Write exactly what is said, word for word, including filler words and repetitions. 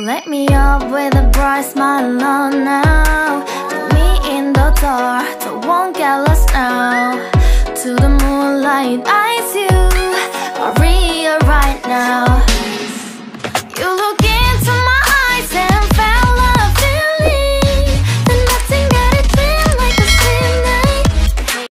Let me up with a bright smile on now. Put me in the dark, so won't get lost now. To the moonlight, eyes you, Maria right now.